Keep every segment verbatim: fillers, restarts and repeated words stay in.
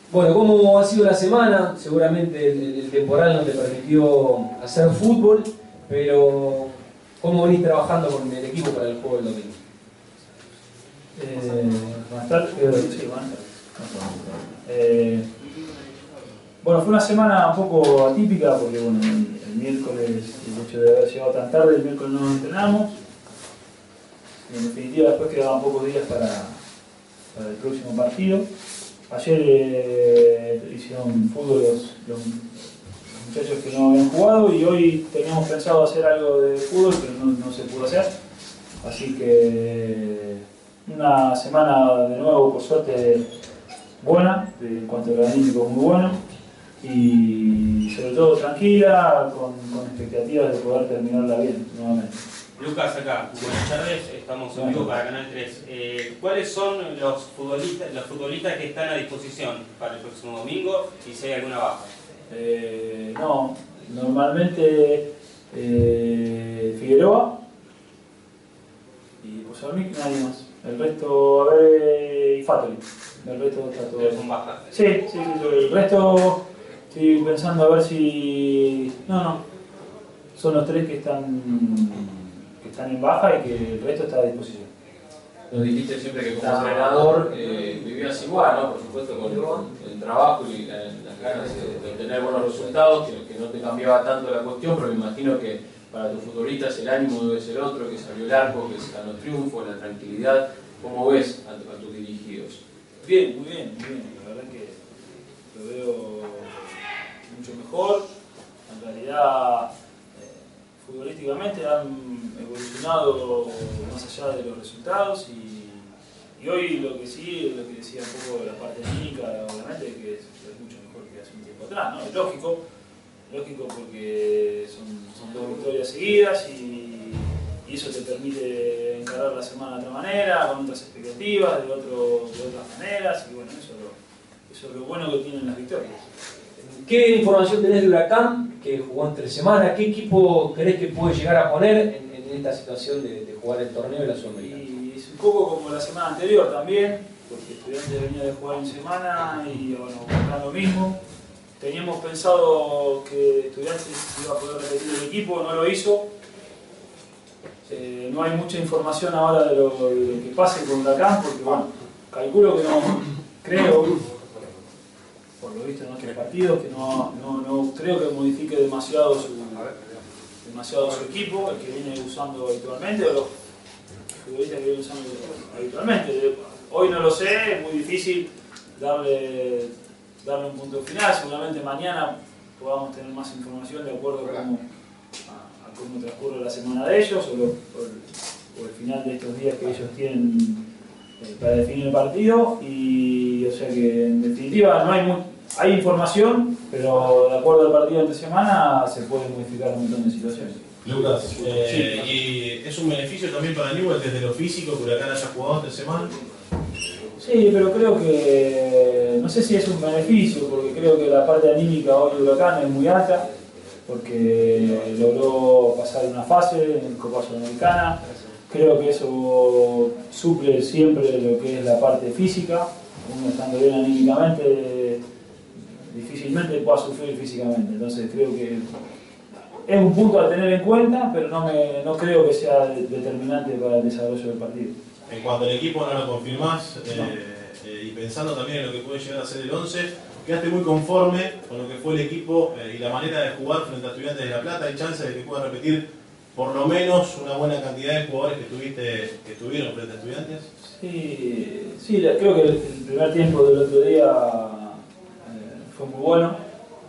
Bueno, ¿cómo ha sido la semana? Seguramente el, el temporal no te permitió hacer fútbol, pero ¿cómo venís trabajando con el equipo para el juego del domingo? Eh, buenas tardes. Sí, buenas tardes. Eh, bueno, fue una semana un poco atípica porque bueno, el, el miércoles, el hecho de haber llegado tan tarde, el miércoles no nos entrenamos. Y en definitiva después quedaban pocos días para, para el próximo partido. Ayer eh, hicieron fútbol los, los, los muchachos que no habían jugado y hoy teníamos pensado hacer algo de fútbol, pero no, no se pudo hacer. Así que una semana de nuevo, por suerte, buena, en cuanto al anímico muy bueno y sobre todo tranquila, con, con expectativas de poder terminarla bien nuevamente. Lucas, acá, buenas tardes, estamos en vivo para Canal tres. Eh, ¿Cuáles son los futbolistas, los futbolistas que están a disposición para el próximo domingo y si hay alguna baja? Eh, no, normalmente eh, Figueroa y Pozarmic, nadie más. El resto, a ver, y Fatoli. El resto está todo. Pero son bajas. Sí, sí, sí, el resto estoy pensando a ver si. No, no. Son los tres que están. están en baja y que el resto está a disposición. Nos dijiste siempre que como entrenador eh, vivías igual, ¿no? Por supuesto con el, el trabajo y la, las ganas de, de obtener buenos resultados, que, que no te cambiaba tanto la cuestión, pero me imagino que para tus futbolistas el ánimo debe ser otro, que salió el arco, que se ganó el triunfo, la tranquilidad. ¿Cómo ves a, a tus dirigidos? Bien, muy bien, muy bien. La verdad que lo veo mucho mejor. En realidad, futbolísticamente han evolucionado más allá de los resultados y, y hoy lo que sí, lo que decía un poco de la parte técnica, obviamente que es, es mucho mejor que hace un tiempo atrás, ¿no? Es lógico, lógico porque son, son dos victorias seguidas y, y eso te permite encarar la semana de otra manera, con otras expectativas, de, otro, de otras maneras y bueno, eso es, lo, eso es lo bueno que tienen las victorias. ¿Qué información tenés de Huracán, que jugó entre semana? ¿Qué equipo crees que puede llegar a poner en, en esta situación de, de jugar el torneo de la Sudamericana? Y es un poco como la semana anterior también, porque Estudiantes venía de jugar en semana y bueno, acá lo mismo. Teníamos pensado que Estudiantes iba a poder repetir el equipo, no lo hizo. Eh, no hay mucha información ahora de lo, de lo que pase con Huracán, porque bueno, calculo que no, creo, por lo visto en nuestros partidos, que no, no, no creo que modifique demasiado su, demasiado su equipo, el que viene usando habitualmente, o los futbolistas que vienen usando habitualmente. Hoy no lo sé, es muy difícil darle, darle un punto final, seguramente mañana podamos tener más información de acuerdo a cómo, a, a cómo transcurre la semana de ellos, o, lo, o, el, o el final de estos días que ellos tienen para definir el partido, y o sea que en definitiva no hay muy, hay información, pero de acuerdo al partido de esta semana se puede modificar un montón de situaciones. Lucas, eh, sí. ¿y es un beneficio también para Newell desde lo físico que Huracán haya jugado esta semana? Sí, pero creo que, no sé si es un beneficio, porque creo que la parte anímica hoy de Huracán es muy alta, porque logró pasar una fase en Copa Sudamericana. Creo que eso suple siempre lo que es la parte física. Uno estando bien anímicamente, difícilmente pueda sufrir físicamente. Entonces creo que es un punto a tener en cuenta, pero no, me, no creo que sea determinante para el desarrollo del partido. En cuanto al equipo no lo confirmás, eh, no. eh, y pensando también en lo que puede llegar a ser el once, quedaste muy conforme con lo que fue el equipo eh, y la manera de jugar frente a Estudiantes de La Plata. ¿Hay chance de que pueda repetir por lo menos una buena cantidad de jugadores que, tuviste, que estuvieron frente a Estudiantes? Sí, sí, creo que el primer tiempo del otro día eh, fue muy bueno,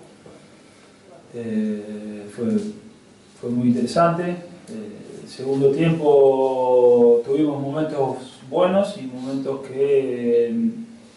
eh, fue, fue muy interesante. Eh, el segundo tiempo tuvimos momentos buenos y momentos que, eh,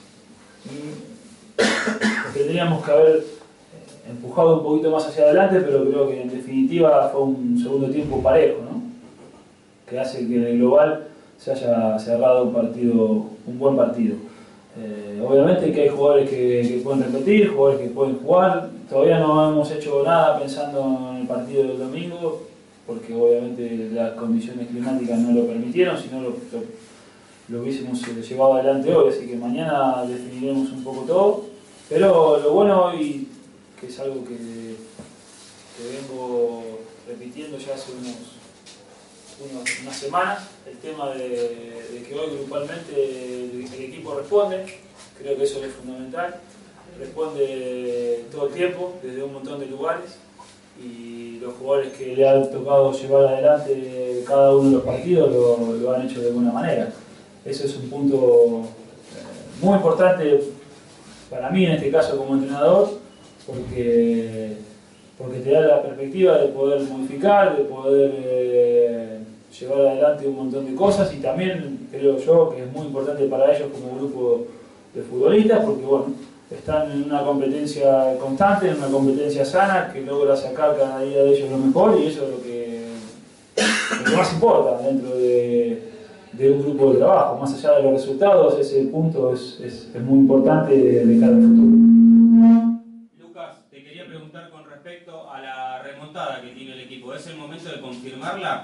que tendríamos que haber empujado un poquito más hacia adelante, pero creo que en definitiva fue un segundo tiempo parejo, ¿no? Que hace que en el global se haya cerrado un partido, un buen partido. Eh, obviamente que hay jugadores que, que pueden repetir, jugadores que pueden jugar. Todavía no hemos hecho nada pensando en el partido del domingo, porque obviamente las condiciones climáticas no lo permitieron, si no lo, lo, lo hubiésemos llevado adelante hoy, así que mañana definiremos un poco todo. Pero lo bueno hoy, que es algo que, que vengo repitiendo ya hace unos, unos, unas semanas, el tema de, de que hoy grupalmente el, el equipo responde, creo que eso es fundamental, responde todo el tiempo, desde un montón de lugares, y los jugadores que le han tocado llevar adelante cada uno de los partidos lo, lo han hecho de alguna manera. Eso es un punto eh, muy importante para mí en este caso como entrenador, porque, porque te da la perspectiva de poder modificar, de poder eh, llevar adelante un montón de cosas, y también creo yo que es muy importante para ellos como grupo de futbolistas, porque bueno, están en una competencia constante, en una competencia sana, que logra sacar cada día de ellos lo mejor, y eso es lo que, lo que más importa dentro de, de un grupo de trabajo. Más allá de los resultados, ese punto es, es, es muy importante de, de cara al futuro. Lucas, te quería preguntar con respecto a la remontada que tiene el equipo. ¿Es el momento de confirmarla?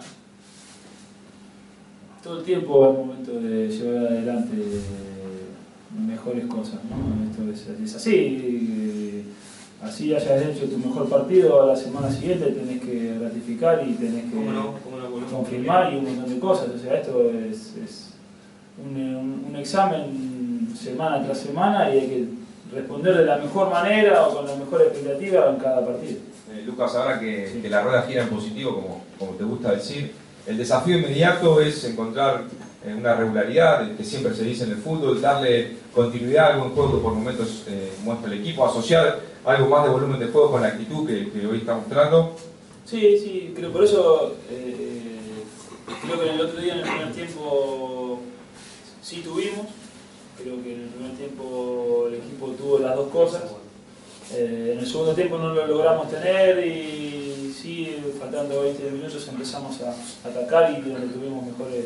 Todo el tiempo es el momento de llevar adelante mejores cosas, ¿no? Esto es, es así, así hayas hecho tu mejor partido, a la semana siguiente tenés que ratificar y tenés que ¿Cómo no? ¿Cómo no? confirmar y un montón de cosas. O sea, esto es, es un, un, un examen semana tras semana, y hay que responder de la mejor manera o con la mejor expectativa en cada partido. Eh, Lucas, ahora que, Sí. que la rueda gira en positivo, como, como te gusta decir, el desafío inmediato es encontrar eh, una regularidad que siempre se dice en el fútbol, darle continuidad a algún juego que por momentos eh, muestra el equipo, asociar algo más de volumen de juego con la actitud que, que hoy está mostrando. Sí, sí, creo por eso, eh, creo que en el otro día en el primer tiempo sí tuvimos, creo que en el primer tiempo el equipo tuvo las dos cosas, eh, en el segundo tiempo no lo logramos tener, y sí, faltando veinte minutos empezamos a atacar y donde tuvimos mejores,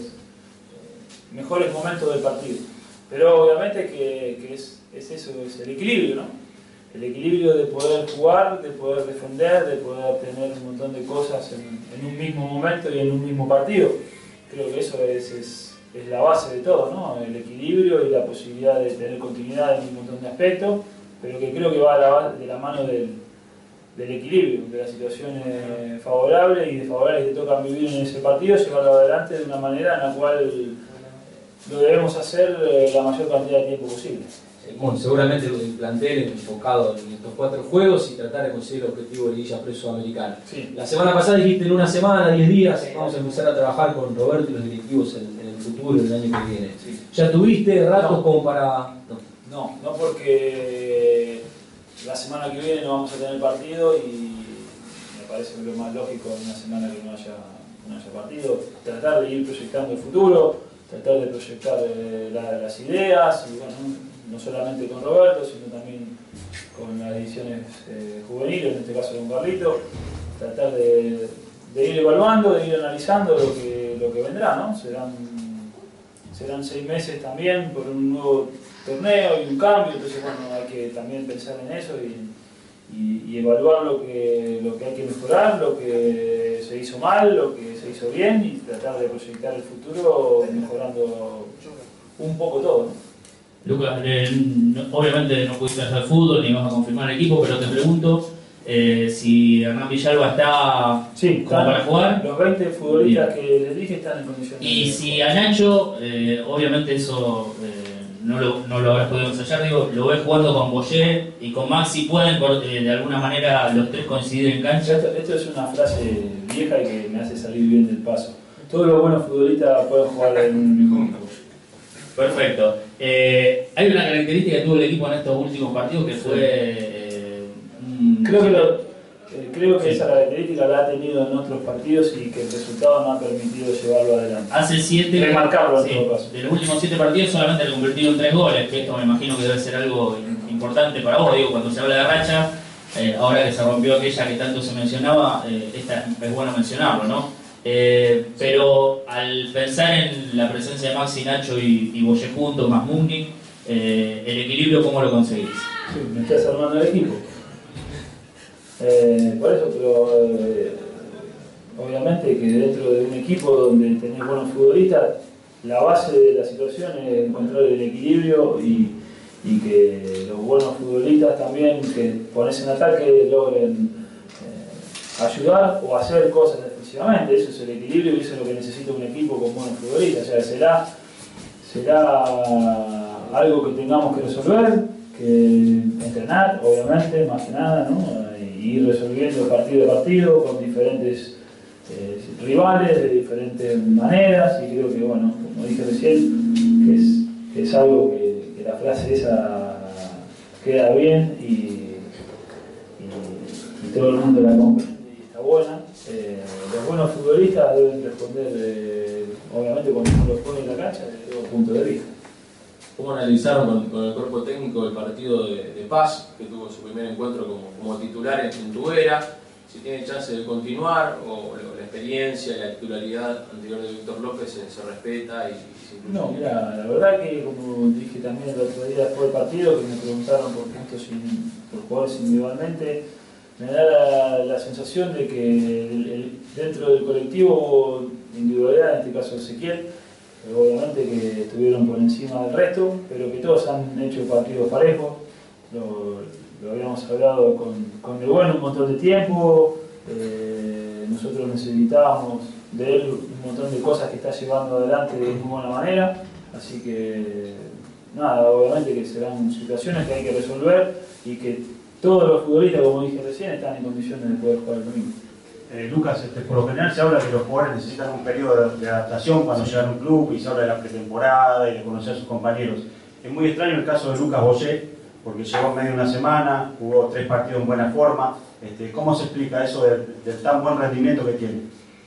eh, mejores momentos del partido. Pero obviamente que, que es, es eso, es el equilibrio, ¿no? El equilibrio de poder jugar, de poder defender, de poder tener un montón de cosas en, en un mismo momento y en un mismo partido. Creo que eso es, es, es la base de todo, ¿no? El equilibrio y la posibilidad de tener continuidad en un montón de aspectos, pero que creo que va a la, de la mano del, del equilibrio, de las situaciones favorables y desfavorables que te tocan vivir en ese partido, llevarlo adelante de una manera en la cual lo debemos hacer la mayor cantidad de tiempo posible. Bueno, seguramente el plantel enfocado en estos cuatro juegos y tratar de conseguir el objetivo de Liguilla Pre-Sudamericana. Sí. La semana pasada dijiste en una semana, diez días, vamos a empezar a trabajar con Roberto y los directivos en, en el futuro, el año que viene. Sí. ¿Ya tuviste ratos No. como para...? No. No, no porque la semana que viene no vamos a tener partido y me parece que lo más lógico en una semana que no haya, no haya partido, tratar de ir proyectando el futuro, tratar de proyectar eh, la, las ideas, y bueno, no solamente con Roberto, sino también con las divisiones eh, juveniles, en este caso con Carlito, tratar de, de ir evaluando, de ir analizando lo que, lo que vendrá, ¿no? Serán, serán seis meses también por un nuevo torneo y un cambio, entonces bueno, hay que también pensar en eso y, y, y evaluar lo que, lo que hay que mejorar, lo que se hizo mal, lo que se hizo bien, y tratar de proyectar el futuro mejorando un poco todo, ¿no? Lucas, eh, no, obviamente no pudiste hacer fútbol ni vas a confirmar el equipo, pero te pregunto eh, si Hernán Villalba está Sí, como para jugar. Los veinte futbolistas que les dije están en condiciones. Y de si jugar. a Nacho, eh, obviamente eso eh, no, lo, no lo habrás podido ensayar, digo, lo ves jugando con Boyer y con Maxi, pueden por, eh, de alguna manera los tres coincidir en cancha. Esto, esto es una frase vieja y que me hace salir bien del paso. Todos los buenos futbolistas pueden jugar en un mismo equipo. Perfecto. Eh, hay una característica que tuvo el equipo en estos últimos partidos que fue... Eh, un- Creo que, lo- eh, creo que esa característica la ha tenido en otros partidos y que el resultado no ha permitido llevarlo adelante. Hace siete... Remarcarlo en sí, todo caso. de los últimos siete partidos solamente le convertido en tres goles, que esto me imagino que debe ser algo importante para vos, digo, cuando se habla de racha, eh, ahora que se rompió aquella que tanto se mencionaba, eh, esta es bueno mencionarlo, ¿no? Eh, pero al pensar en la presencia de Maxi, Nacho y, y Boyer juntos, más Mugni, eh, el equilibrio, ¿cómo lo conseguís? Sí, me estás armando el equipo. Eh, por eso, pero eh, obviamente que dentro de un equipo donde tenés buenos futbolistas, la base de la situación es encontrar el equilibrio y, y que los buenos futbolistas también que pones en ataque logren eh, ayudar o hacer cosas defensivamente. Eso es el equilibrio y eso es lo que necesita un equipo con buenos futbolistas. O sea, será, será algo que tengamos que resolver, que entrenar, obviamente, más que nada, ¿no? Y ir resolviendo partido a partido con diferentes eh, rivales de diferentes maneras, y creo que, bueno, como dije recién, que es, que es algo que, que la frase esa queda bien y, y, y todo el mundo la comprende y está buena. Eh, los buenos futbolistas deben responder, eh, obviamente, cuando uno los pone en la cancha, desde todo punto de vista. ¿Cómo analizaron con, con el cuerpo técnico el partido de, de Paz, que tuvo su primer encuentro como, como titular en, en Tubera? Si tiene chance de continuar, o la experiencia, la titularidad anterior de Víctor López se, se respeta y, y se No, mira, la verdad que, como dije también el otro día después del partido, que me preguntaron por puntos, por jugadores individualmente, me da la, la sensación de que el, el, dentro del colectivo individualidad, en este caso Ezequiel, obviamente que estuvieron por encima del resto, pero que todos han hecho partidos parejos. Lo, lo habíamos hablado con, con el bueno un montón de tiempo, eh, nosotros necesitábamos de él un montón de cosas que está llevando adelante de muy buena manera, así que nada, obviamente que serán situaciones que hay que resolver y que todos los futbolistas, como dije recién, están en condiciones de poder jugar el domingo. Eh, Lucas, este, por lo general se habla que los jugadores necesitan un periodo de, de adaptación cuando llegan a un club y se habla de la pretemporada y de conocer a sus compañeros. Es muy extraño el caso de Lucas Boyé, porque llegó en medio de una semana, jugó tres partidos en buena forma. Este, ¿Cómo se explica eso del, del tan buen rendimiento que tiene?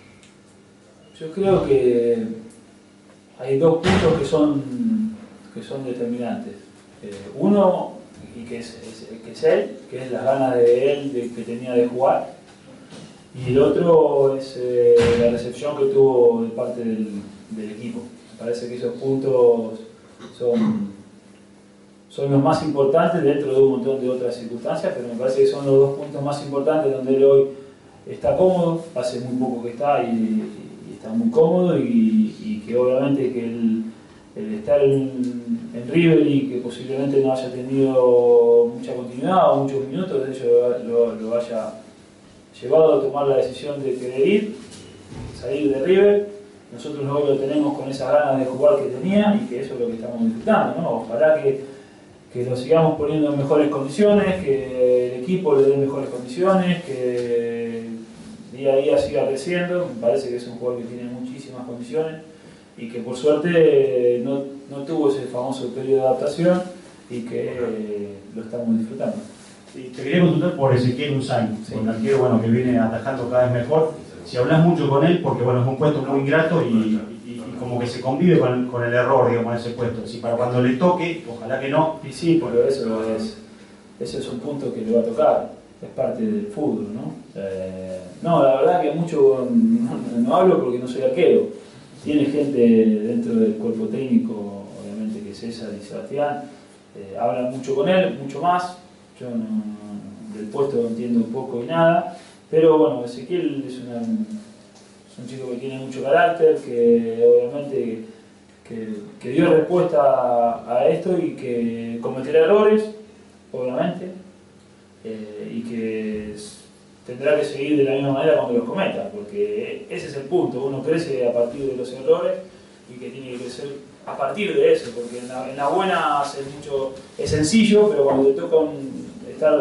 Yo creo que hay dos puntos que son, que son determinantes. Eh, uno, y que es, es, que es él, que es las ganas de él de, que tenía de jugar. Y el otro es eh, la recepción que tuvo de parte del, del equipo. Me parece que esos puntos son, son los más importantes dentro de un montón de otras circunstancias, pero me parece que son los dos puntos más importantes donde él hoy está cómodo, hace muy poco que está y, y está muy cómodo, y, y que obviamente que el, el estar en, en River y que posiblemente no haya tenido mucha continuidad o muchos minutos, de ello lo, lo haya llevado a tomar la decisión de querer ir, salir de River. Nosotros hoy lo tenemos con esas ganas de jugar que tenía y que eso es lo que estamos disfrutando, ¿no? Ojalá que, que lo sigamos poniendo en mejores condiciones, que el equipo le dé mejores condiciones, que día a día siga creciendo. Me parece que es un jugador que tiene muchísimas condiciones y que por suerte no, no tuvo ese famoso periodo de adaptación y que eh, lo estamos disfrutando. Sí, te quería consultar por Ezequiel Unzain, sí, un arquero bueno, que viene atajando cada vez mejor. Si hablas mucho con él, porque bueno, es un puesto muy ingrato y, y, y como que se convive con, con el error, digamos, en ese puesto. Si para cuando le toque, ojalá que no. Y sí, pero eso es, eso es un punto que le va a tocar, es parte del fútbol, ¿no? Eh, no, la verdad que mucho no, no hablo porque no soy arquero. Tiene gente dentro del cuerpo técnico, obviamente que César y Sebastián, eh, hablan mucho con él, mucho más. Yo no, del puesto no entiendo poco y nada, pero bueno, Ezequiel es, una, es un chico que tiene mucho carácter, que obviamente que, que dio respuesta a, a esto y que cometerá errores, obviamente, eh, y que tendrá que seguir de la misma manera cuando los cometa, porque ese es el punto, uno crece a partir de los errores y que tiene que crecer a partir de eso, porque en la, en la buena hace mucho, es sencillo, pero cuando te toca un, estar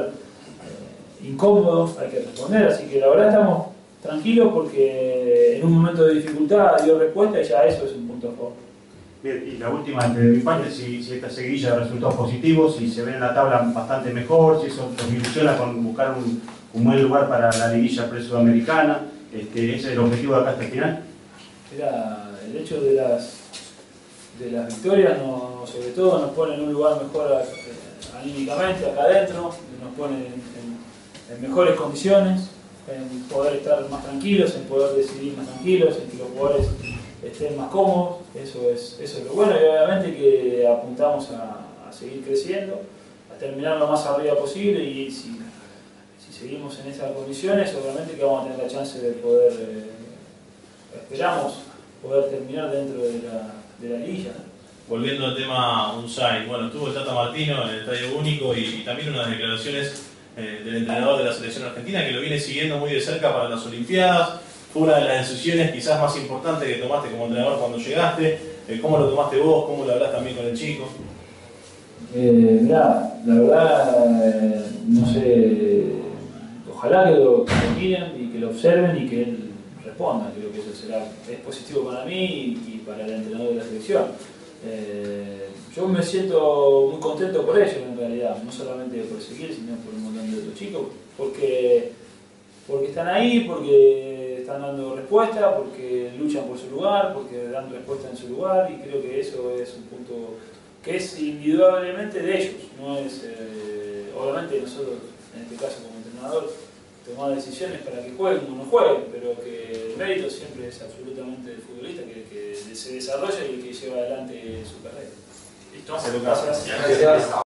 eh, incómodo hay que responder, así que la verdad estamos tranquilos porque en un momento de dificultad dio respuesta y ya eso es un punto a favor. Bien, y la última de mi parte, si, si esta seguilla de resultados positivos, si se ve en la tabla bastante mejor, si eso nos ilusiona con buscar un, un buen lugar para la liguilla pre-sudamericana, este, ¿ese es el objetivo de acá hasta el final? Era el hecho de las de las victorias, no, sobre todo nos pone en un lugar mejor eh, anímicamente acá adentro, nos pone en, en, en mejores condiciones, en poder estar más tranquilos, en poder decidir más tranquilos, en que los jugadores estén más cómodos. Eso es, eso es lo bueno, y obviamente que apuntamos a, a seguir creciendo, a terminar lo más arriba posible, y si, si seguimos en esas condiciones, obviamente que vamos a tener la chance de poder, eh, esperamos poder terminar dentro de la, de la liguilla. volviendo al tema Unsay, bueno, estuvo el Tata Martino en el Estadio Único y, y también unas declaraciones eh, del entrenador de la selección argentina que lo viene siguiendo muy de cerca para las Olimpiadas. Fue una de las decisiones quizás más importantes que tomaste como entrenador cuando llegaste. Eh, ¿Cómo lo tomaste vos? ¿Cómo lo hablas también con el chico? Eh, mirá, la verdad, eh, no sé, ojalá que lo, que lo miren y que lo observen y que él responda. Creo que eso será, es positivo para mí y, y para el entrenador de la selección. Eh, yo me siento muy contento por ellos en realidad, no solamente por seguir, sino por un montón de otros chicos, porque, porque están ahí, porque están dando respuesta, porque luchan por su lugar, porque dan respuesta en su lugar, y creo que eso es un punto que es individualmente de ellos, no es, eh, obviamente nosotros, en este caso como entrenador, tomar decisiones para que jueguen o no jueguen, pero que el mérito siempre es absolutamente del futbolista, que, que se desarrolla y que lleva adelante su carrera. ¿Listo? Gracias, Lucas. Gracias.